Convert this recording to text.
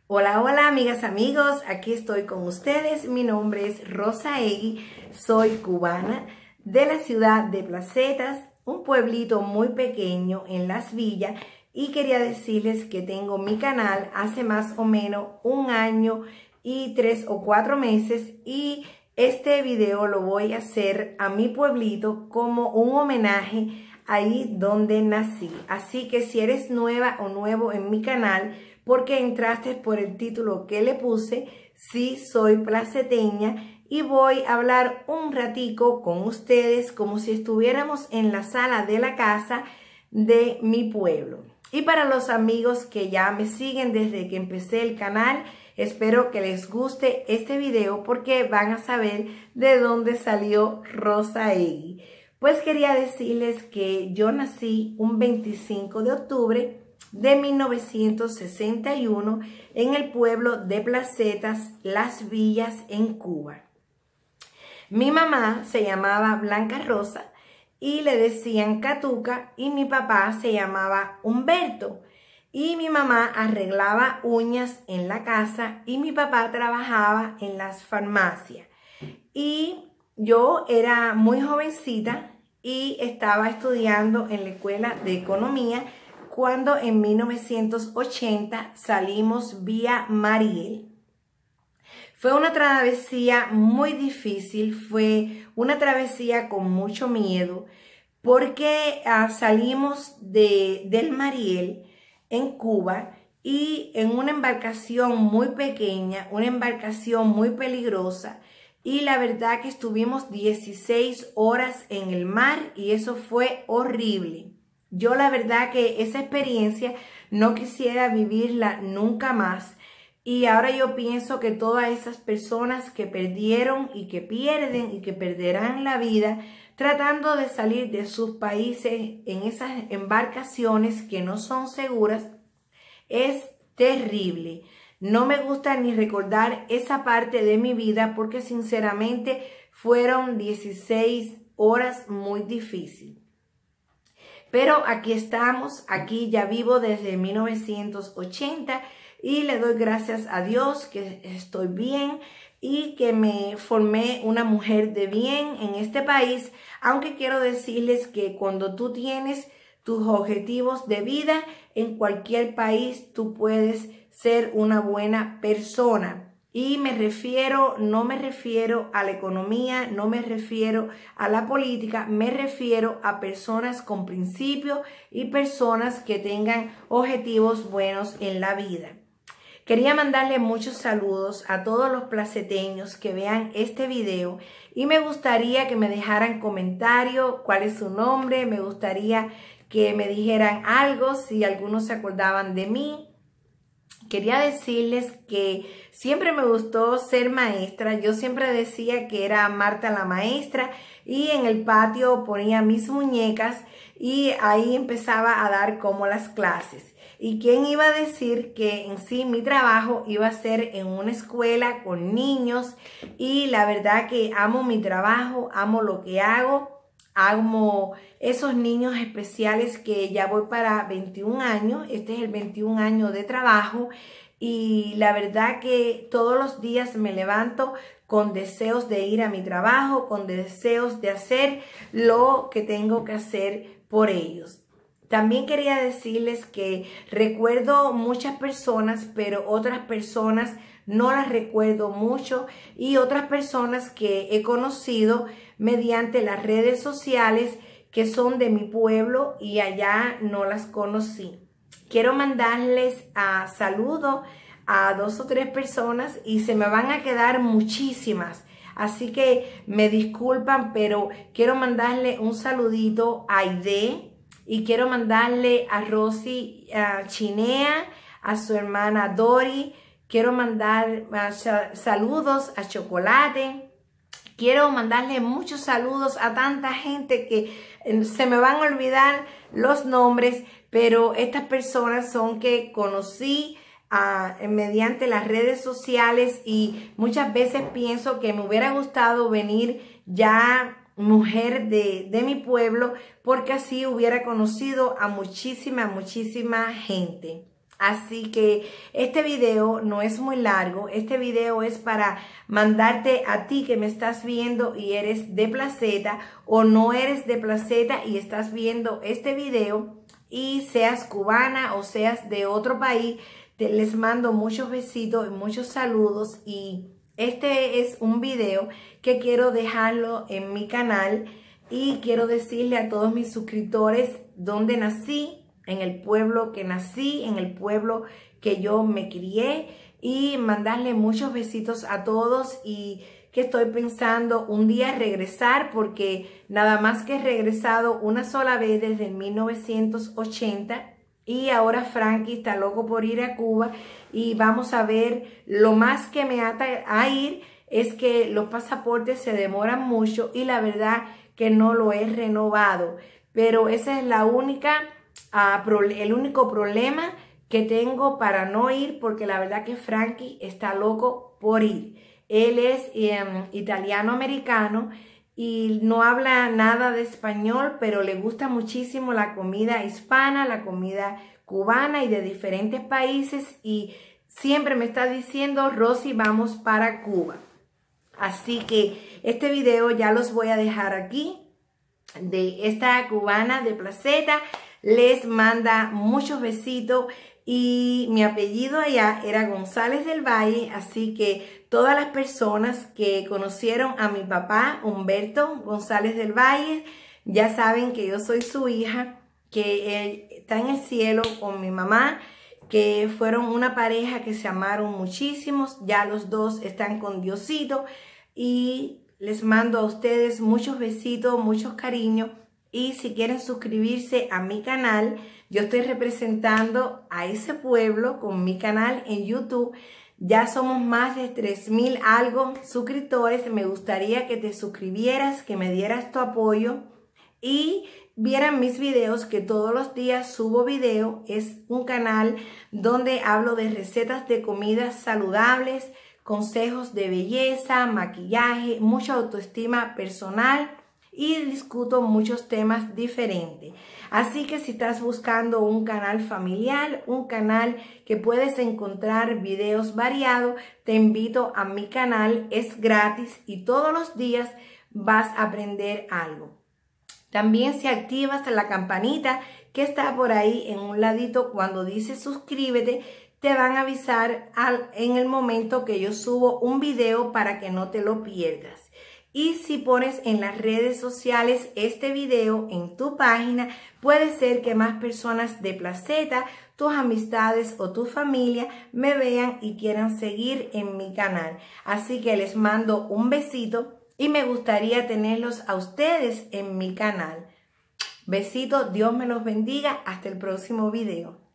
Hola, hola amigas, amigos, aquí estoy con ustedes. Mi nombre es Rosa Egui, soy cubana de la ciudad de Placetas, un pueblito muy pequeño en Las Villas, y quería decirles que tengo mi canal hace más o menos 1 año y 3 o 4 meses, y este video lo voy a hacer a mi pueblito como un homenaje ahí donde nací. Así que si eres nueva o nuevo en mi canal, porque entraste por el título que le puse, sí soy placeteña, y voy a hablar un ratico con ustedes como si estuviéramos en la sala de la casa de mi pueblo. Y para los amigos que ya me siguen desde que empecé el canal, espero que les guste este video porque van a saber de dónde salió Rosa Egui. Pues quería decirles que yo nací un 25 de octubre de 1961 en el pueblo de Placetas, Las Villas, en Cuba. Mi mamá se llamaba Blanca Rosa y le decían Catuca, y mi papá se llamaba Humberto. Y mi mamá arreglaba uñas en la casa y mi papá trabajaba en las farmacias. Y yo era muy jovencita y estaba estudiando en la escuela de economía cuando en 1980 salimos vía Mariel. Fue una travesía muy difícil, fue una travesía con mucho miedo, porque salimos del Mariel en Cuba y en una embarcación muy pequeña, una embarcación muy peligrosa, y la verdad que estuvimos 16 horas en el mar y eso fue horrible. Yo la verdad que esa experiencia no quisiera vivirla nunca más, y ahora yo pienso que todas esas personas que perdieron y que pierden y que perderán la vida tratando de salir de sus países en esas embarcaciones que no son seguras, es terrible. No me gusta ni recordar esa parte de mi vida porque sinceramente fueron 16 horas muy difíciles. Pero aquí estamos, aquí ya vivo desde 1980 y le doy gracias a Dios que estoy bien y que me formé una mujer de bien en este país, aunque quiero decirles que cuando tú tienes tus objetivos de vida en cualquier país, tú puedes ser una buena persona. Y no me refiero a la economía, no me refiero a la política, me refiero a personas con principios y personas que tengan objetivos buenos en la vida. Quería mandarle muchos saludos a todos los placeteños que vean este video, y me gustaría que me dejaran comentarios, cuál es su nombre, me gustaría que me dijeran algo, si algunos se acordaban de mí. Quería decirles que siempre me gustó ser maestra. Yo siempre decía que era Marta la maestra, y en el patio ponía mis muñecas y ahí empezaba a dar como las clases. ¿Y quién iba a decir que en sí mi trabajo iba a ser en una escuela con niños? Y la verdad que amo mi trabajo, amo lo que hago. Amo esos niños especiales que ya voy para 21 años. Este es el 21 año de trabajo, y la verdad que todos los días me levanto con deseos de ir a mi trabajo, con deseos de hacer lo que tengo que hacer por ellos. También quería decirles que recuerdo muchas personas, pero otras personas no las recuerdo mucho, y otras personas que he conocido mediante las redes sociales que son de mi pueblo y allá no las conocí. Quiero mandarles saludos a 2 o 3 personas y se me van a quedar muchísimas. Así que me disculpan, pero quiero mandarle un saludito a Aide, y quiero mandarle a Rosy Chinea, a su hermana Dori. Quiero mandar saludos a Chocolate. Quiero mandarle muchos saludos a tanta gente que se me van a olvidar los nombres, pero estas personas son que conocí mediante las redes sociales, y muchas veces pienso que me hubiera gustado venir ya mujer de mi pueblo, porque así hubiera conocido a muchísima gente. Así que este video no es muy largo, este video es para mandarte a ti que me estás viendo y eres de Placeta o no eres de Placeta y estás viendo este video y seas cubana o seas de otro país, les mando muchos besitos y muchos saludos y este es un video que quiero dejarlo en mi canal y quiero decirle a todos mis suscriptores dónde nací, en el pueblo que nací, en el pueblo que yo me crié y mandarle muchos besitos a todos y que estoy pensando un día regresar porque nada más que he regresado una sola vez desde 1980 y ahora Frankie está loco por ir a Cuba y vamos a ver, lo más que me ata a ir es que los pasaportes se demoran mucho y la verdad que no lo he renovado, pero esa es la única... el único problema que tengo para no ir, porque la verdad que Frankie está loco por ir. Él es italiano-americano y no habla nada de español, pero le gusta muchísimo la comida hispana, la comida cubana y de diferentes países y siempre me está diciendo, Rosy, vamos para Cuba. Así que este video ya los voy a dejar aquí de esta cubana de Placeta. Les manda muchos besitos y mi apellido allá era González del Valle, así que todas las personas que conocieron a mi papá Humberto González del Valle ya saben que yo soy su hija, que él está en el cielo con mi mamá, que fueron una pareja que se amaron muchísimos, ya los dos están con Diosito y les mando a ustedes muchos besitos, muchos cariños. Y si quieren suscribirse a mi canal, yo estoy representando a ese pueblo con mi canal en YouTube. Ya somos más de 3,000 algo suscriptores. Me gustaría que te suscribieras, que me dieras tu apoyo y vieran mis videos, que todos los días subo video. Es un canal donde hablo de recetas de comidas saludables, consejos de belleza, maquillaje, mucha autoestima personal y discuto muchos temas diferentes. Así que si estás buscando un canal familiar, un canal que puedes encontrar videos variados, te invito a mi canal, es gratis y todos los días vas a aprender algo. También si activas la campanita que está por ahí en un ladito cuando dice suscríbete, te van a avisar en el momento que yo subo un video para que no te lo pierdas. Y si pones en las redes sociales este video en tu página, puede ser que más personas de Placeta, tus amistades o tu familia me vean y quieran seguir en mi canal. Así que les mando un besito y me gustaría tenerlos a ustedes en mi canal. Besito, Dios me los bendiga. Hasta el próximo video.